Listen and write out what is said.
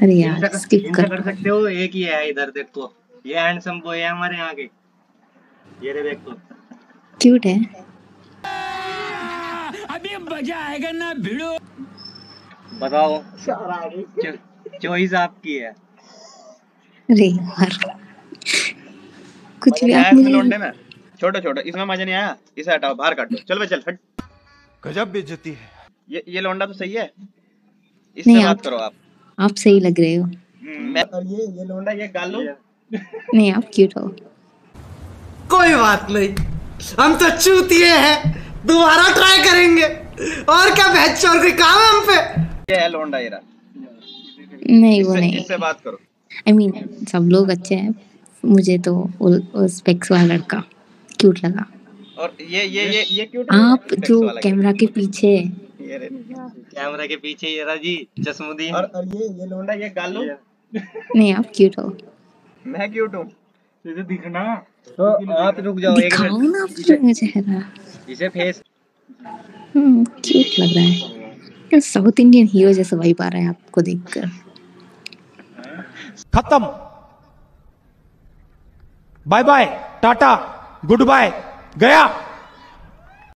अरे यार इनसे स्किप इनसे कर कर दो। सकते हो, एक ही है इधर देखो, ये हैंडसम बॉय है हमारे यहाँ के, ये रे देखो। क्यूट है। अभी मजा आएगा ना भिड़ो। बताओ, चॉइस आपकी है। अरे यार कुछ मजा भी नहीं आप आया इसमें मुझे। लौंडे में। छोटो छोटो इसमें मजा नहीं आया, इसे हटाओ, बाहर काट दो, चल बे चल हट। गजब बेइज्जती है। ये लौंडा तो सही है, इससे नहीं बात आप करो आप। सही लग रहे हो। मैं और ये लौंडा ये गालो। नहीं आप क्यूट हो। कोई बात नहीं, हम तो चूतिए हैं, दोबारा ट्राई करेंगे। और क्या बहस और कोई काम है हम पे? ये है लौंडा ये रहा, नहीं वो नहीं। इससे बात करो। आई मीन सब लोग अच्छे हैं, मुझे तो वो स्पेक्स वाला लड़का क्यूट लगा। और ये क्यों नहीं आप है? जो सेक्स वाला कैमरा के पीछे। ये रे। कैमरा के पीछे ये रहा जी चश्मुदीन। और ये लौंडा ये गालो। नहीं आप क्यूट हो। मैं क्यूट हूँ? तुझे दिखना तो आप रुक जाओ एक दिखाओ मिनट, ना अपना चेहरा। इसे फेस क्यूट लग रहा है। साउथ इंडियन हीरो जैसा वाइब आ रहा है आपको देखकर। खत्म। Bye bye, tata, good bye, गया।